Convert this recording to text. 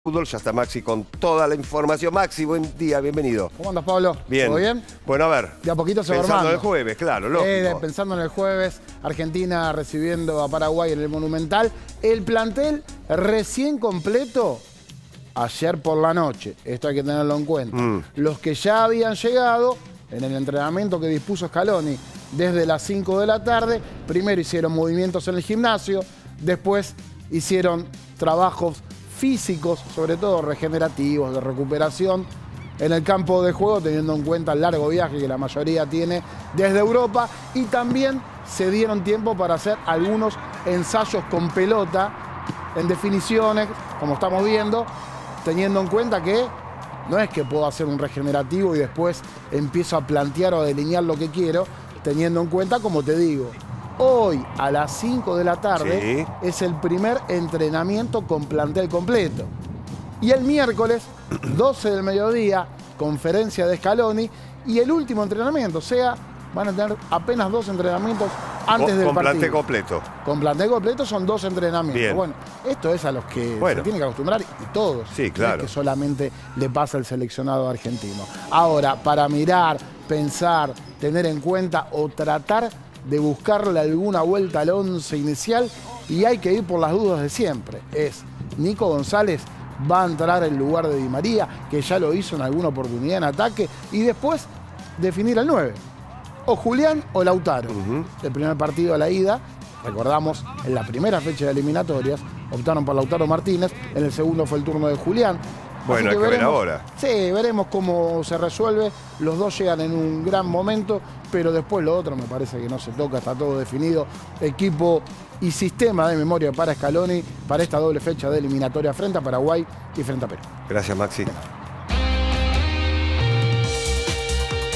Fútbol, ya está Maxi con toda la información. Maxi, buen día, bienvenido. ¿Cómo andas, Pablo? Bien. ¿Todo bien? Bueno, a ver. De a poquito se va Pensando armando. en el jueves, claro, lógico. Pensando en el jueves, Argentina recibiendo a Paraguay en el Monumental. El plantel recién completo ayer por la noche. Esto hay que tenerlo en cuenta. Los que ya habían llegado en el entrenamiento que dispuso Scaloni desde las 5 de la tarde, primero hicieron movimientos en el gimnasio, después hicieron trabajos físicos, sobre todo regenerativos, de recuperación en el campo de juego, teniendo en cuenta el largo viaje que la mayoría tiene desde Europa, y también se dieron tiempo para hacer algunos ensayos con pelota en definiciones, como estamos viendo, teniendo en cuenta que no es que puedo hacer un regenerativo y después empiezo a plantear o a delinear lo que quiero, teniendo en cuenta, como te digo, hoy a las 5 de la tarde es el primer entrenamiento con plantel completo. Y el miércoles, 12 del mediodía, conferencia de Scaloni y el último entrenamiento. O sea, van a tener apenas 2 entrenamientos antes del partido. Con plantel completo. Con plantel completo son 2 entrenamientos. Bien. Bueno, esto es a los que se tienen que acostumbrar, y todos. Sí, claro. No es que solamente le pasa al seleccionado argentino. Ahora, para mirar, pensar, tener en cuenta o tratar de buscarle alguna vuelta al 11 inicial, y hay que ir por las dudas de siempre. Es Nico González va a entrar en lugar de Di María, que ya lo hizo en alguna oportunidad en ataque, y después definir al 9. O Julián o Lautaro. El primer partido a la ida, recordamos, en la primera fecha de eliminatorias, optaron por Lautaro Martínez, en el segundo fue el turno de Julián. Bueno, hay que ver ahora. Sí, veremos cómo se resuelve. Los dos llegan en un gran momento, pero después lo otro me parece que no se toca, está todo definido. Equipo y sistema de memoria para Scaloni para esta doble fecha de eliminatoria frente a Paraguay y frente a Perú. Gracias, Maxi.